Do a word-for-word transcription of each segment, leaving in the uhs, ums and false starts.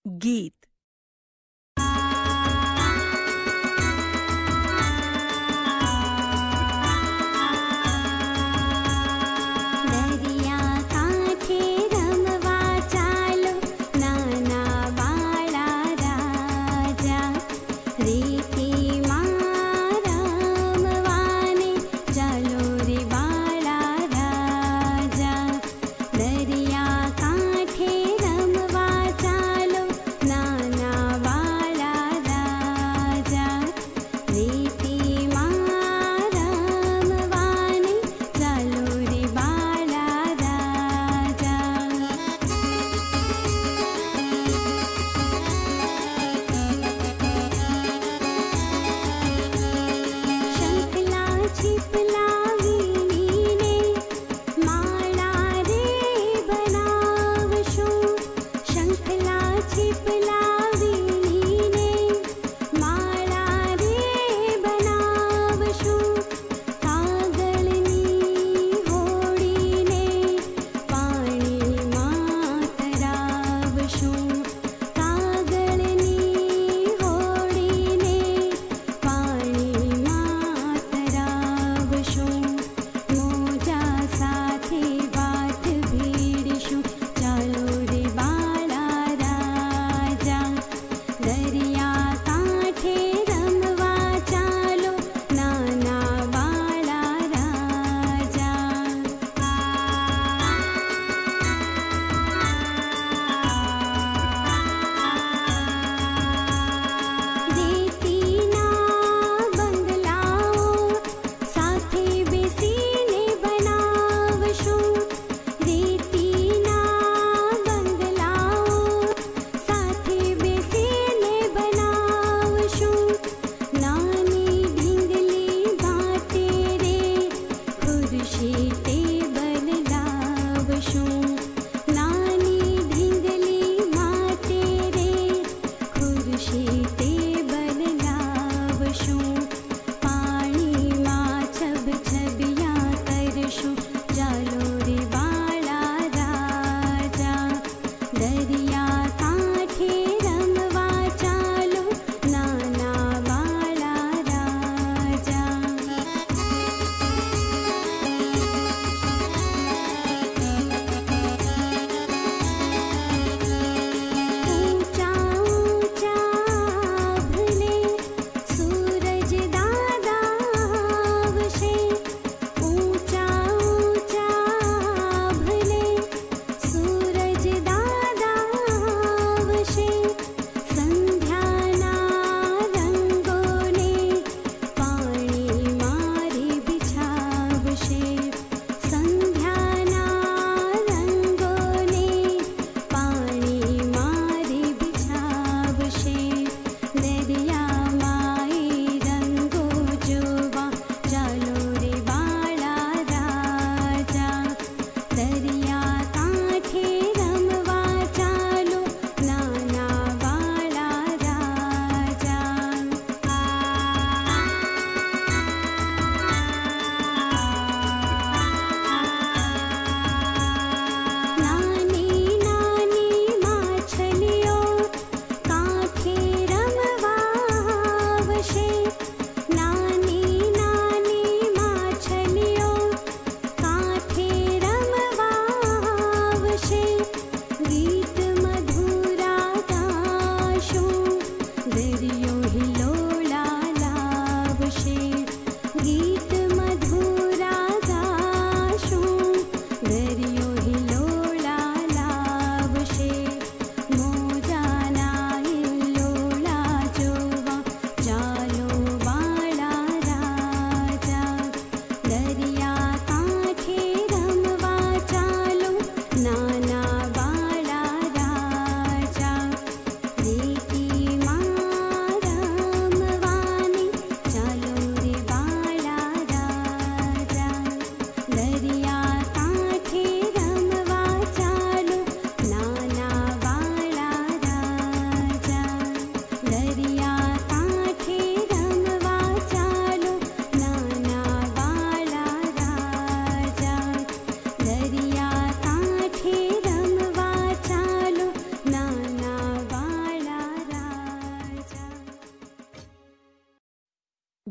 ગીત. દરિયા કાંઠે રમવા ચાલો, નાના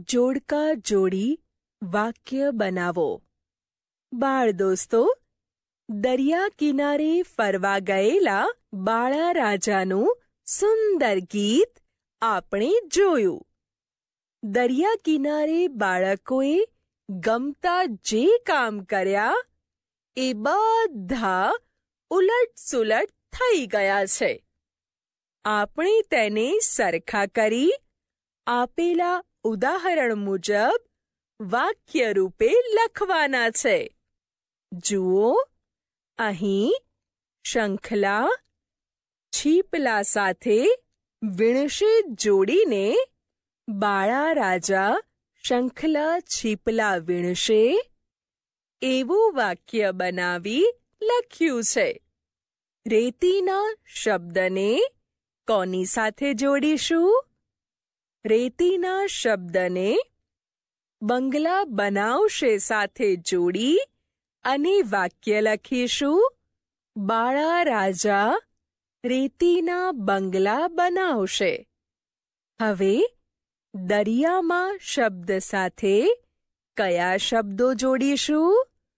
જોડકા જોડી વાક્ય બનાવો. બાળ દોસ્તો, દરિયા કિનારે ફરવા ગયેલા બાળા રાજાનું સુંદર ગીત આપણે જોયું. દરિયા કિનારે બાળકોએ ગમતા જે કામ કર્યા એ બધા ઉલટ-સુલટ થઈ ગયા છે. આપણે તેને સરખા કરી આપેલા ઉદાહરણ મુજબ વાક્ય રૂપે લખવાના છે. જુઓ, અહીં શંખલા છીપલા સાથે વીણશે જોડીને બાળા રાજા શંખલા છીપલા વીણશે એવું વાક્ય બનાવી લખ્યું છે. રેતીના શબ્દને કોની સાથે જોડીશું? રેતીના શબ્દને બંગલા બનાવશે સાથે જોડી અને વાક્ય લખીશું. બાળા રાજા રેતીના બંગલા બનાવશે. હવે દરિયામાં શબ્દ સાથે કયા શબ્દો જોડીશું?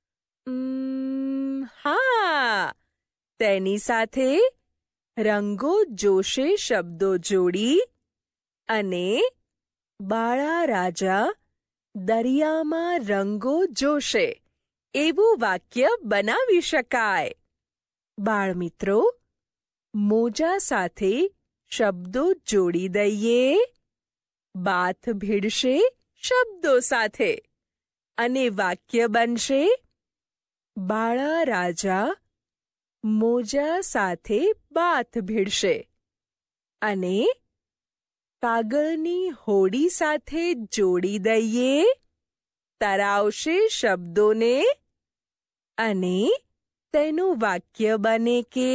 હા, તેની સાથે રંગો જોશે શબ્દો જોડી અને બાળા રાજા દરિયામાં રંગો જોશે એવું વાક્ય બનાવી શકાય. બાળમિત્રો, મોજા સાથે શબ્દો જોડી દઈએ. બાથ ભીડશે શબ્દો સાથે અને વાક્ય બનશે બાળા રાજા મોજા સાથે બાથ ભીડશે. અને કાગળની હોડી સાથે જોડી દઈએ. તરાવશે શબ્દોને અને તેનું વાક્ય બને કે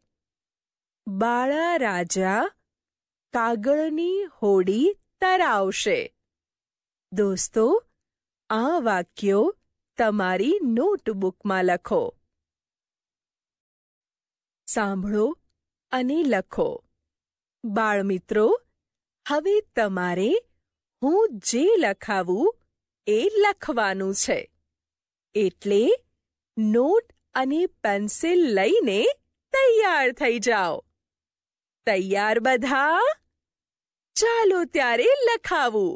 બાળા રાજા કાગળની હોડી તરાવશે. દોસ્તો, આ વાક્યો તમારી નોટબુકમાં લખો. સાંભળો અને લખો. બાળમિત્રો, હવે તમારે હું જે લખાવું એ લખવાનું છે. એટલે નોટ અને પેન્સિલ લઈને તૈયાર થઈ જાઓ. તૈયાર બધા? ચાલો ત્યારે લખાવું.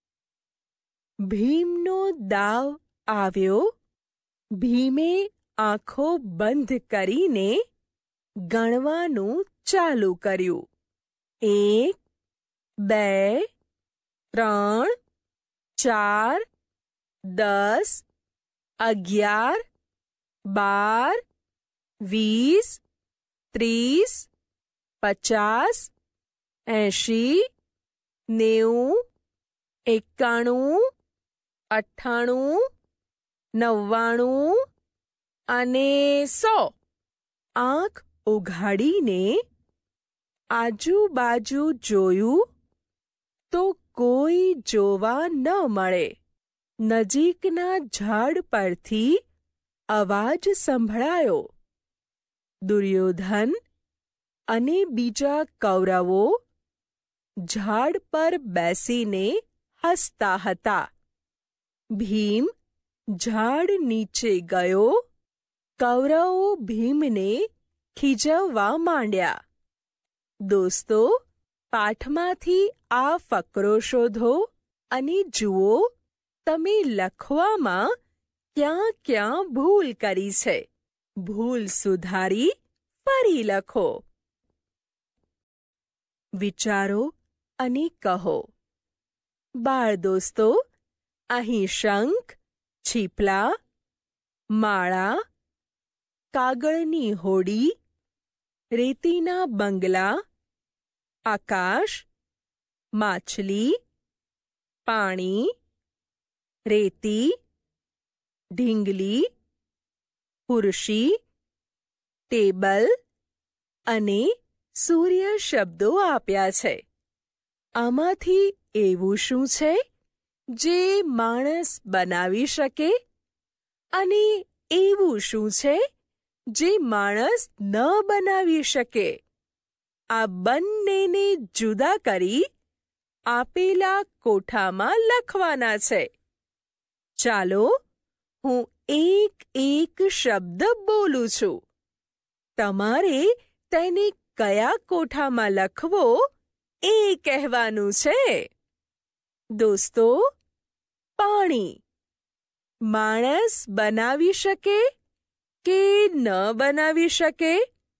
ભીમનો દાવ આવ્યો. ભીમે આંખો બંધ કરીને ગણવાનું ચાલુ કર્યું. એક, બે, ત્રણ, ચાર, દસ, અગિયાર, બાર, વીસ, ત્રીસ, પચાસ, એંશી, નેવું, એકાણું, અઠ્ઠાણું, નવ્વાણું અને સો. આંખ ઉઘાડીને આજુબાજુ જોયું તો કોઈ જોવા ન મળે. નજીકના ઝાડ પરથી અવાજ સંભળાયો. દુર્યોધન અને બીજા કૌરવો ઝાડ પર બેસીને હસતા હતા. ભીમ ઝાડ નીચે ગયો. કૌરવો ભીમને ખીજવવા માંડ્યા. દોસ્તો, પાઠમાંથી આ ફકરો શોધો અને જુઓ તમે લખવામાં ક્યાં ક્યાં ભૂલ કરી છે. ભૂલ સુધારી ફરી લખો. વિચારો અને કહો. બાળ દોસ્તો, અહીં શંખ, છીપલા, માળા, કાગળની હોડી, રેતીના બંગલા, આકાશ, માછલી, પાણી, રેતી, ઢીંગલી, ખુરશી, ટેબલ અને સૂર્ય શબ્દો આપ્યા છે. આમાંથી એવું શું છે જે માણસ બનાવી શકે અને એવું શું છે જે માણસ ન બનાવી શકે? આ બંનેને જુદા કરી આપેલા કોઠામાં લખવાના છે. ચાલો હું એક એક શબ્દ બોલું છું. તમારે તેને કયા કોઠામાં લખવો એ કહેવાનું છે. દોસ્તો, પાણી માણસ બનાવી શકે કે ન બનાવી શકે?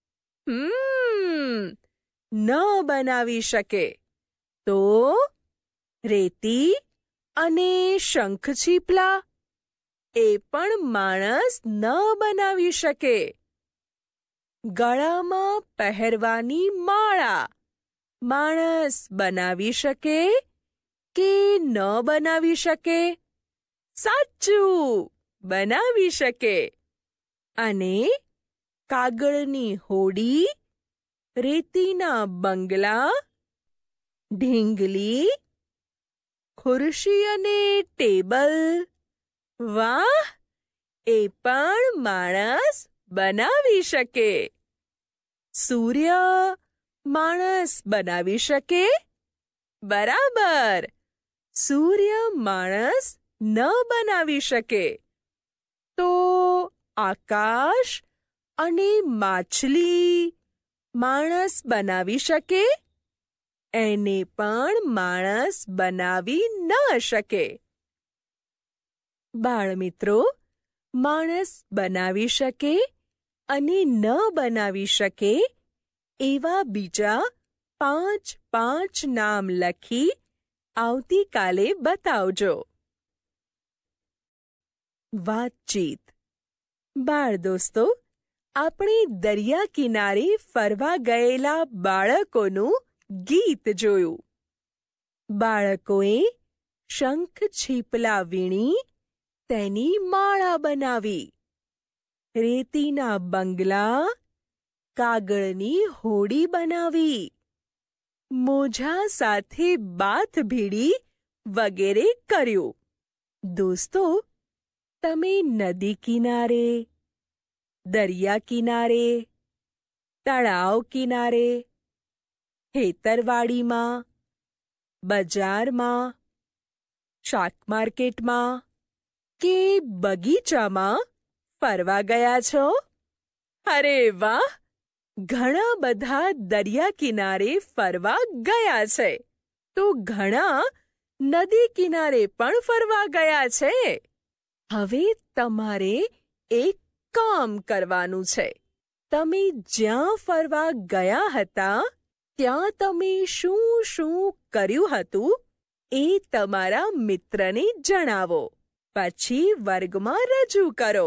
હમ ન બનાવી શકે. તો રેતી અને શંખચીપલા એ પણ માણસ ન બનાવી શકે. ગળામાં પહેરવાની માળા માણસ બનાવી શકે કે ન બનાવી શકે? સાચું, બનાવી શકે. અને કાગળની હોડી, રેતીના બંગલા, ઢીંગલી, ખુરશી અને ટેબલ, વાહ, એ પણ માણસ બનાવી શકે. સૂર્ય માણસ બનાવી શકે? બરાબર, સૂર્ય માણસ ન બનાવી શકે. તો આકાશ અને માછલી માણસ બનાવી શકે? એને પણ માણસ બનાવી ન શકે. બાળમિત્રો, માણસ બનાવી શકે અને ન બનાવી શકે એવા બીજા પાંચ પાંચ નામ લખી આવતીકાલે બતાવજો. વાતચીત. બાળ દોસ્તો, આપણે દરિયા કિનારે ફરવા ગયેલા બાળકોનું ગીત જોયું. બાળકોએ શંખ છીપલા વીણી તેની માળા બનાવી. રેતીના બંગલા, કાગળની હોડી બનાવી. મોજા સાથે બાથ ભીડી વગેરે કર્યું. દોસ્તો, તમે નદી કિનારે, દરિયા કિનારે, તળાવ કિનારે, ખેતરવાડીમાં, બજારમાં, શાક માર્કેટમાં કે બગીચામાં ફરવા ગયા છો? અરે વાહ! ઘણા બધા દરિયા કિનારે ફરવા ગયા છે. તો ઘણા નદી કિનારે પણ ફરવા ગયા છે. હવે તમારે એક કામ કરવાનું છે. તમે જ્યાં ફરવા ગયા હતા ત્યાં તમે શું શું કર્યું હતું એ તમારા મિત્રને જણાવો. પછી વર્ગમાં રજૂ કરો.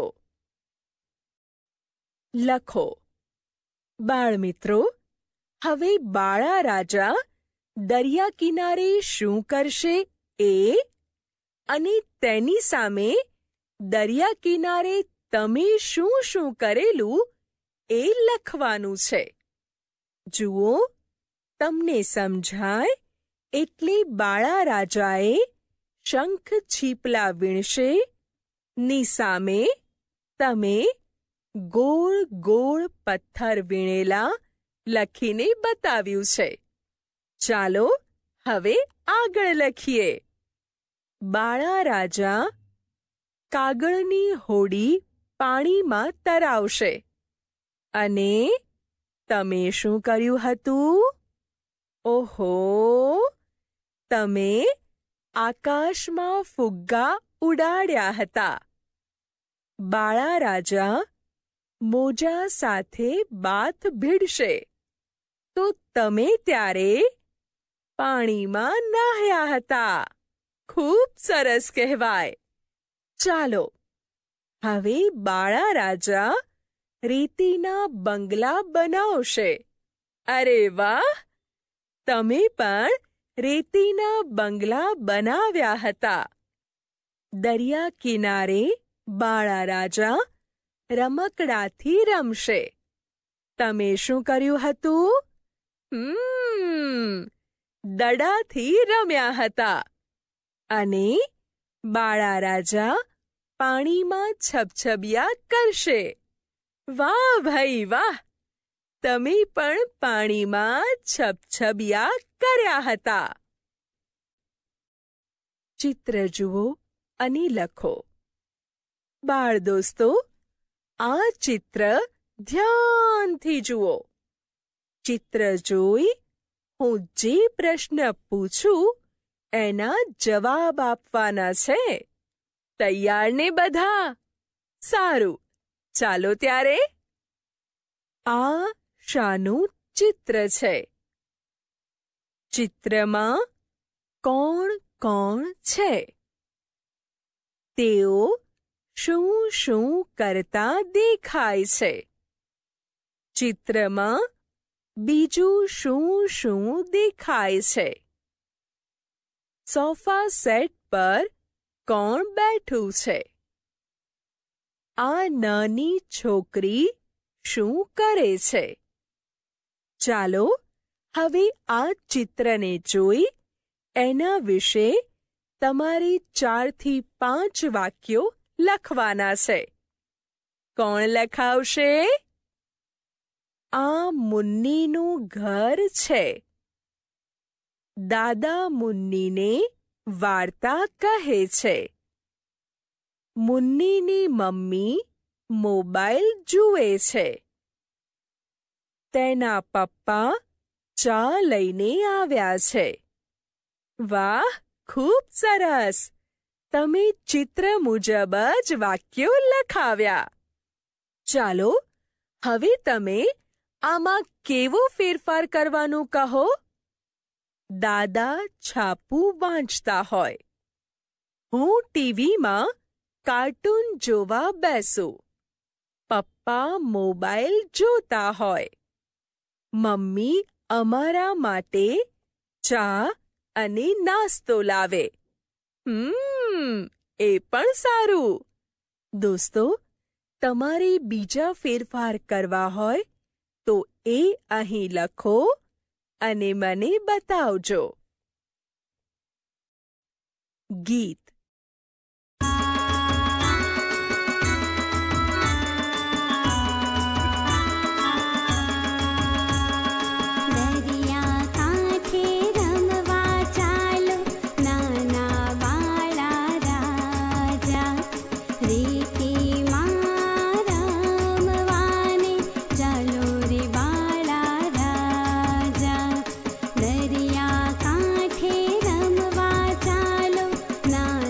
લખો. બાળમિત્રો, હવે બાળા રાજા દરિયા કિનારે શું કરશે એ અને તેની સામે દરિયા કિનારે તમે શું શું કરેલું એ લખવાનું છે. જુઓ, તમને સમજાય એટલે બાળા રાજાએ શંખ છીપલા વીણશે ની સામે તમે ગોળ ગોળ પથ્થર વીણેલા લખીને બતાવ્યું છે. ચાલો હવે આગળ લખીએ. બાળા રાજા કાગળની હોડી પાણીમાં તરાવશે. અને તમે શું કર્યું હતું? ઓહો, તમે આકાશમાં ફુગ્ગા ઉડાડ્યા હતા. બાળા રાજા મોજા સાથે બાથ ભીડશે તો તમે ત્યારે પાણીમાં નાહ્યા હતા. ખૂબ સરસ કહેવાય. ચાલો હવે બાળા રાજા રેતીના બંગલા બનાવશે. અરે વાહ! તમે પણ રેતીના બંગલા બનાવ્યા હતા. દરિયા કિનારે બાળા રાજા રમકડાથી રમશે. તમે શું કર્યું હતું? હમ દડાથી રમ્યા હતા. અને બાળા રાજા પાણીમાં છબછબિયા કરશે. વાહ ભાઈ વાહ! તમે પણ પાણીમાં છબછબિયા કર્યા હતા. ચિત્ર જુઓ અને લખો. બાળ દોસ્તો, આ ચિત્ર ધ્યાનથી જુઓ. ચિત્ર જોઈ હું જે પ્રશ્ન પૂછું એના જવાબ આપવાના છે. તૈયાર ને બધા? સારું, ચાલો ત્યારે. આ શાનું ચિત્ર છે? ચિત્રમાં કોણ કોણ છે? તેઓ શું શું કરતા દેખાય છે? ચિત્રમાં બીજું શું શું દેખાય છે? સોફા સેટ પર કોણ બેઠું છે? આ નાની છોકરી શું કરે છે? ચાલો હવે આ ચિત્રને જોઈ એના વિશે તમારે ચારથી પાંચ વાક્યો લખવાના છે. કોણ લખાવશે? આ મુન્નીનું ઘર છે. દાદા મુન્નીને વાર્તા કહે છે. મુન્નીની મમ્મી મોબાઈલ જુએ છે. તેના પપ્પા ચા લઈને આવ્યા છે. વાહ, ખૂબ સરસ! તમે ચિત્ર મુજબ જ વાક્યો લખાવ્યા. ચાલો હવે તમે આમાં કેવો ફેરફાર કરવાનું કહો. દાદા છાપું વાંચતા હોય. હું ટીવીમાં કાર્ટૂન જોવા બેસું. પપ્પા મોબાઈલ જોતા હોય. મમ્મી અમારા માટે ચા અને નાસ્તો લાવે. હમ, એ પણ સારું. દોસ્તો, તમારે બીજા ફેરફાર કરવા હોય તો એ અહીં લખો અને મને બતાવજો. ગીત. દરિયા કાંઠે રમવા ચાલો, ના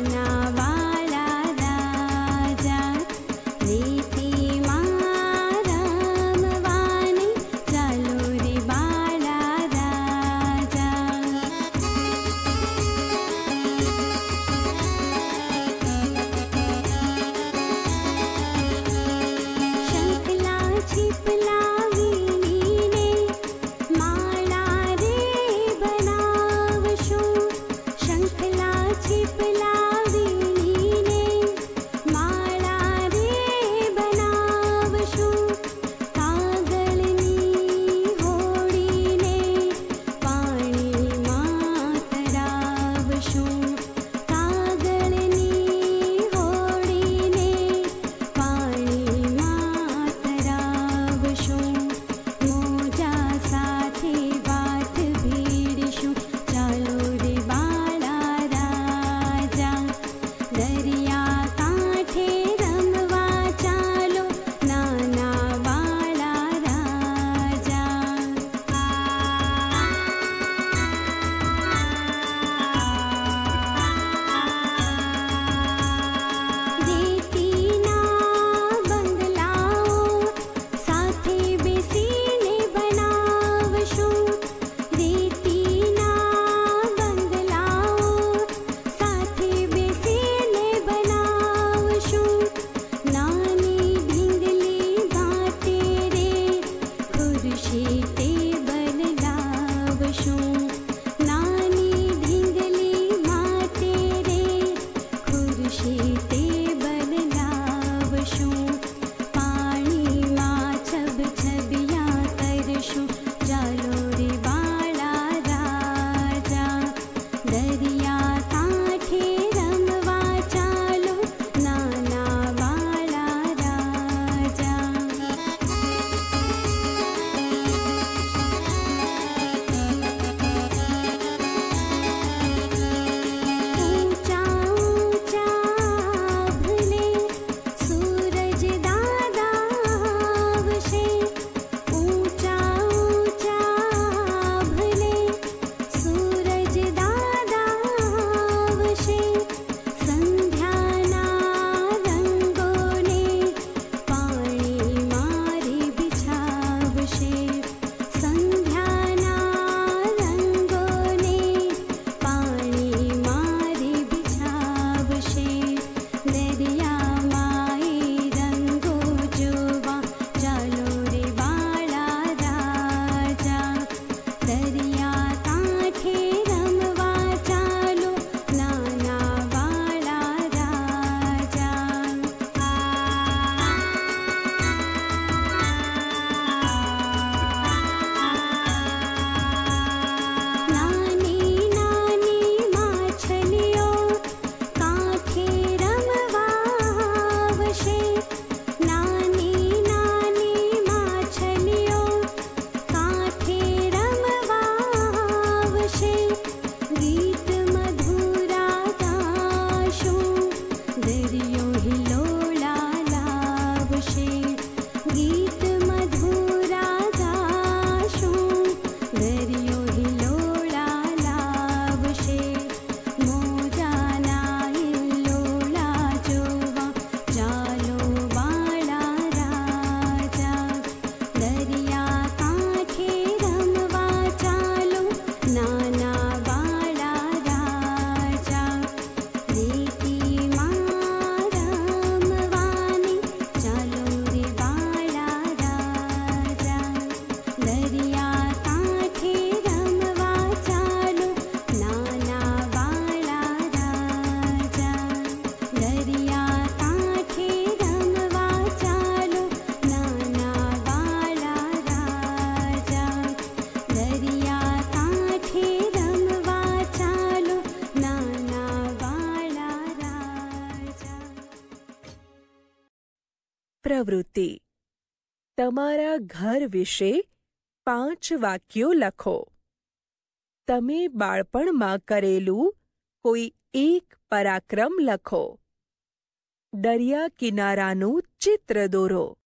પ્રવૃત્તિ. તમારા ઘર વિશે પાંચ વાક્યો લખો. તમે બાળપણમાં કરેલું કોઈ એક પરાક્રમ લખો. દરિયા કિનારાનું ચિત્ર દોરો.